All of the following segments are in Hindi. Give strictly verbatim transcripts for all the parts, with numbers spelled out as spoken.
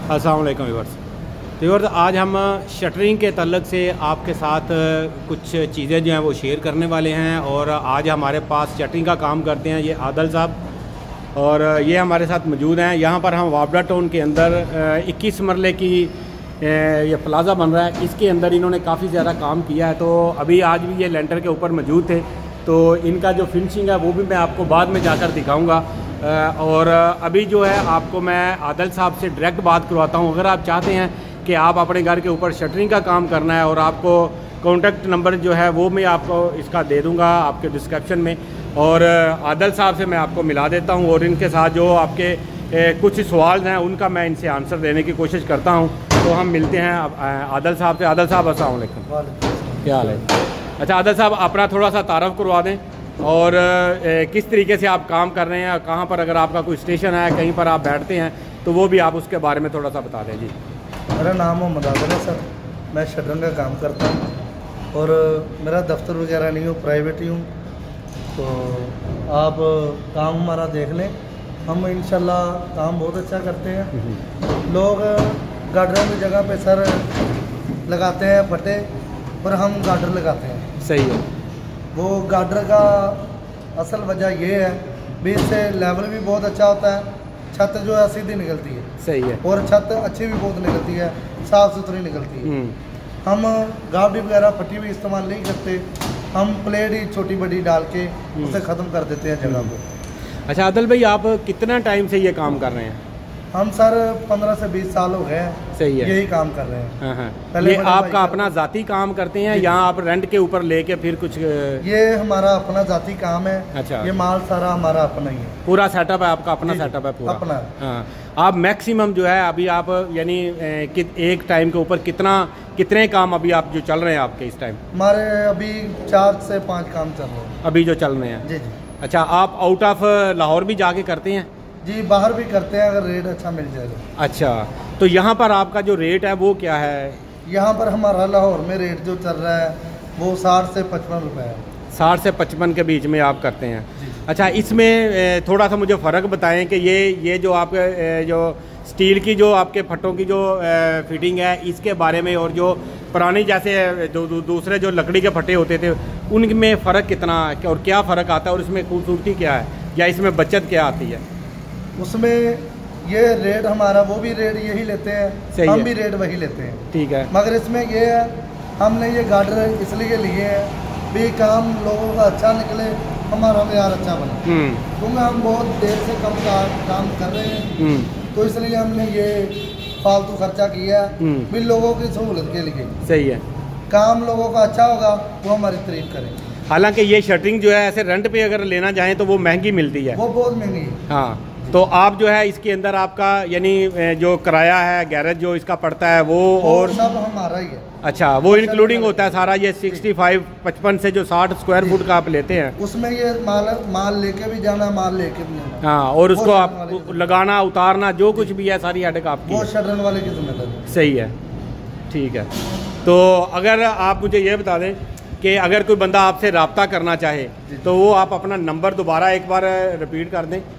अस्सलाम वालेकुम व्यूअर्स। व्यूअर्स आज हम शटरिंग के तल्लक से आपके साथ कुछ चीज़ें जो हैं वो शेयर करने वाले हैं। और आज हमारे पास शटरिंग का काम करते हैं ये आदल साहब और ये हमारे साथ मौजूद हैं। यहाँ पर हम वाबड़ा टाउन के अंदर इक्कीस मरले की ये प्लाज़ा बन रहा है, इसके अंदर इन्होंने काफ़ी ज़्यादा काम किया है। तो अभी आज भी ये लेंटर के ऊपर मौजूद थे, तो इनका जो फिनिशिंग है वो भी मैं आपको बाद में जाकर दिखाऊंगा। और अभी जो है आपको मैं आदल साहब से डायरेक्ट बात करवाता हूं। अगर आप चाहते हैं कि आप अपने घर के ऊपर शटरिंग का काम करना है और आपको कॉन्टैक्ट नंबर जो है वो मैं आपको इसका दे दूंगा आपके डिस्क्रिप्शन में, और आदल साहब से मैं आपको मिला देता हूं और इनके साथ जो आपके ए, कुछ सवाल हैं उनका मैं इनसे आंसर देने की कोशिश करता हूं। तो हम मिलते हैं आदल साहब से। आदल साहब अस्सलाम वालेकुम, क्या हाल है? अच्छा आदल साहब अपना थोड़ा सा तारफ़ करवा दें और ए, किस तरीके से आप काम कर रहे हैं, कहाँ पर अगर आपका कोई स्टेशन है कहीं पर आप बैठते हैं तो वो भी आप उसके बारे में थोड़ा सा बता दें। जी मेरा नाम मोहम्मद आदल है सर, मैं शटरिंग का काम करता हूँ और मेरा दफ्तर वगैरह नहीं हूँ, प्राइवेट ही हूँ। तो आप काम हमारा देख लें, हम इंशाल्लाह काम बहुत अच्छा करते हैं। लोग गार्डरों की जगह पे सर लगाते हैं फटे, पर हम गार्डर लगाते हैं। सही है। वो गार्डर का असल वजह ये है भी इससे लेवल भी बहुत अच्छा होता है, छत जो है सीधी निकलती है। सही है। और छत अच्छी भी बहुत निकलती है, साफ़ सुथरी निकलती है। हम गावड़ी वगैरह फटी भी इस्तेमाल नहीं करते, हम प्लेट ही छोटी बड़ी डाल के उसे ख़त्म कर देते हैं जगह को। अच्छा आदल भाई आप कितना टाइम से ये काम कर रहे हैं? हम सर पंद्रह से बीस साल हो गए। सही है। यही काम कर रहे हैं। हाँ हाँ। ये आपका अपना ज़ाती काम करते हैं या आप रेंट के ऊपर लेके फिर कुछ? ये हमारा अपना ज़ाती काम है। अच्छा। ये माल सारा हमारा अपना ही है, पूरा सेटअप है आपका अपना सेटअप है पूरा अपना। हाँ। आप मैक्सिमम जो है अभी आप यानी एक टाइम के ऊपर कितना कितने काम अभी आप जो चल रहे हैं आपके इस टाइम? हमारे अभी चार से पाँच काम चल रहे हैं अभी जो चल रहे हैं। जी जी। अच्छा आप आउट ऑफ लाहौर भी जाके करते हैं? जी बाहर भी करते हैं अगर रेट अच्छा मिल जाएगा। अच्छा तो यहाँ पर आपका जो रेट है वो क्या है? यहाँ पर हमारा लाहौर में रेट जो चल रहा है वो साठ से पचपन रुपये है। साठ से पचपन के बीच में आप करते हैं। अच्छा इसमें थोड़ा सा मुझे फ़र्क बताएं कि ये ये जो आपके जो स्टील की जो आपके फट्टों की जो फिटिंग है इसके बारे में, और जो पुरानी जैसे दू, दू, दूसरे जो लकड़ी के फट्टे होते थे उनमें फ़र्क कितना और क्या फ़र्क आता है, और इसमें खूबसूरती क्या है या इसमें बचत क्या आती है? उसमें ये रेट हमारा वो भी रेट यही लेते हैं, हम है। भी रेट वही लेते हैं। ठीक है। मगर इसमें ये है हमने ये गार्डर इसलिए लिए हैं भी काम लोगों का अच्छा निकले, हमारा व्यवहार अच्छा बने। क्योंकि हम बहुत देर से कम का, काम कर रहे हैं, तो इसलिए हमने ये फालतू खर्चा किया भी लोगों की सहूलत के लिए। सही है। काम लोगों का अच्छा होगा वो हमारी तारीफ करेंगे। हालांकि ये शटरिंग जो है ऐसे रेंट पे अगर लेना चाहें तो वो महंगी मिलती है, वो बहुत महंगी है। हाँ। तो आप जो है इसके अंदर आपका यानी जो किराया है गैरेज जो इसका पड़ता है वो, वो और सब हमारा ही है। अच्छा वो इंक्लूडिंग होता है सारा ये सिक्सटी फाइव पचपन से जो साठ स्क्वायर फुट का आप लेते हैं उसमें ये माल माल लेके भी जाना, माल लेके भी जाना। हाँ। और उसको आप लगाना उतारना जो कुछ भी है सारी हेडेक आपकी, वो शटरिंग वाले की जिम्मेदारी। सही है। ठीक है। तो अगर आप मुझे ये बता दें कि अगर कोई बंदा आपसे रब्ता करना चाहे तो वो आप अपना नंबर दोबारा एक बार रिपीट कर दें।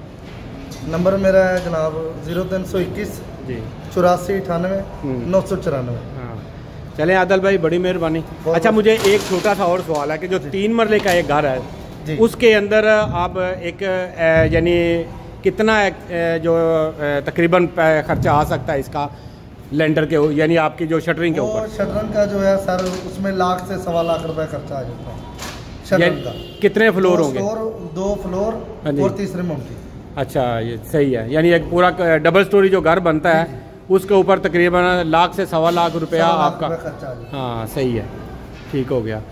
नंबर मेरा है जनाब जीरो तीन सौ इक्कीस जी चौरासी अठानवे नौ सौ चौरानवे। हाँ चलें आदल भाई बड़ी मेहरबानी। अच्छा मुझे एक छोटा सा और सवाल है कि जो तीन मरले का एक घर है उसके अंदर आप एक यानी कितना जो तकरीबन खर्चा आ सकता है इसका लेंटर के यानी आपकी जो शटरिंग के ऊपर? शटरिंग का जो है सर उसमें लाख से सवा लाख रुपए खर्चा आ जाता है शटरिंग का। कितने फ्लोर होंगे? दो फ्लोर और तीसरे मम्मी। अच्छा ये सही है। यानी एक पूरा डबल स्टोरी जो घर बनता है उसके ऊपर तकरीबन लाख से सवा लाख रुपया आपका खर्चा। हाँ सही है, ठीक हो गया।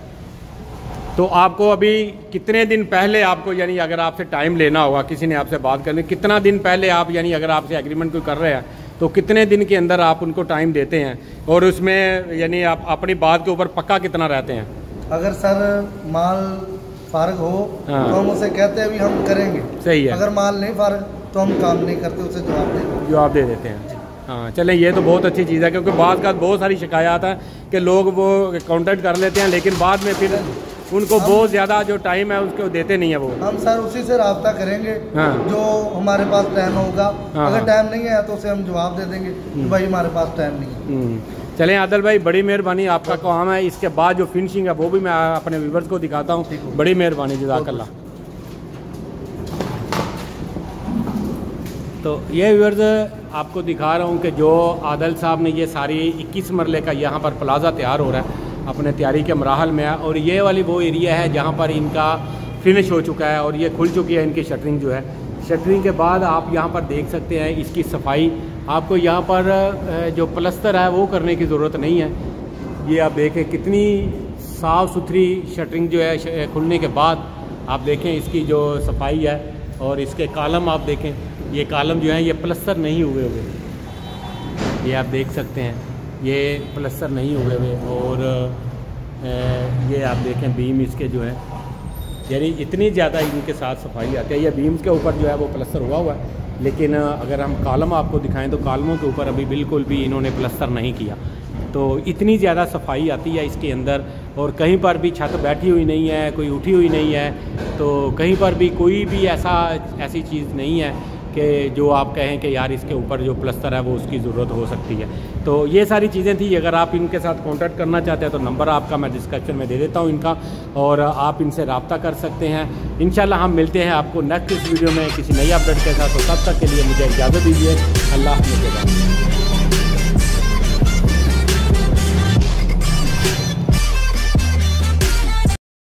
तो आपको अभी कितने दिन पहले आपको यानी अगर आपसे टाइम लेना होगा, किसी ने आपसे बात करनी, कितना दिन पहले आप यानी अगर आपसे एग्रीमेंट कोई कर रहे हैं तो कितने दिन के अंदर आप उनको टाइम देते हैं और उसमें यानी आप अपनी बात के ऊपर पक्का कितना रहते हैं? अगर सर माल फारग हो हाँ। तो हम उसे कहते हैं भी हम करेंगे। सही है। अगर माल नहीं फारग तो हम काम नहीं करते, उसे जवाब दे जवाब दे देते हैं। हाँ चलें ये तो बहुत अच्छी चीज़ है, क्योंकि बाद का बहुत सारी शिकायत है कि लोग वो कॉन्टैक्ट कर लेते हैं लेकिन बाद में फिर उनको बहुत ज़्यादा जो टाइम है उसको देते नहीं है वो। हम सर उसी से रब्ता करेंगे हाँ। जो हमारे पास टाइम होगा। हाँ। अगर टाइम नहीं है तो उसे हम जवाब दे देंगे कि भाई हमारे पास टाइम नहीं है। चलें आदिल भाई, बड़ी मेहरबानी, आपका काम है। इसके बाद जो फिनिशिंग है वो भी मैं अपने व्यूवर्स को दिखाता हूँ। बड़ी मेहरबानी, जज़ाकल्लाह। तो ये व्यूवर्स आपको दिखा रहा हूँ कि जो आदिल साहब ने ये सारी इक्कीस मरले का यहाँ पर प्लाज़ा तैयार हो रहा है, अपने तैयारी के मराहल में है। और ये वाली वो एरिया है जहाँ पर इनका फिनिश हो चुका है और ये खुल चुकी है इनकी शटरिंग जो है। शटरिंग के बाद आप यहाँ पर देख सकते हैं इसकी सफाई। आपको यहाँ पर जो प्लस्तर है वो करने की ज़रूरत नहीं है। ये आप देखें कितनी साफ़ सुथरी शटरिंग जो है खुलने के बाद। आप देखें इसकी जो सफाई है और इसके कालम आप देखें, ये कालम जो है ये प्लस्तर नहीं हुए हुए, ये आप देख सकते हैं ये प्लस्तर नहीं हुए हुए। और ये आप देखें बीम इसके जो है, यानी इतनी ज़्यादा इनके साथ सफाई आती है। ये बीम्स के ऊपर जो है वो प्लस्तर हुआ हुआ है, लेकिन अगर हम कालम आपको दिखाएं तो कालमों के ऊपर अभी बिल्कुल भी इन्होंने प्लस्तर नहीं किया। तो इतनी ज़्यादा सफाई आती है इसके अंदर। और कहीं पर भी छत बैठी हुई नहीं है, कोई उठी हुई नहीं है, तो कहीं पर भी कोई भी ऐसा ऐसी चीज़ नहीं है कि जो आप कहें कि यार इसके ऊपर जो प्लस्तर है वो उसकी ज़रूरत हो सकती है। तो ये सारी चीज़ें थी। अगर आप इनके साथ कांटेक्ट करना चाहते हैं तो नंबर आपका मैं डिस्क्रिप्शन में दे देता हूँ इनका, और आप इनसे रब्ता कर सकते हैं। इंशाल्लाह हम मिलते हैं आपको नेक्स्ट इस वीडियो में किसी नई अपडेट के साथ। तो तब तक के लिए मुझे इजाज़त दीजिए। अल्लाह हाफ़िज़।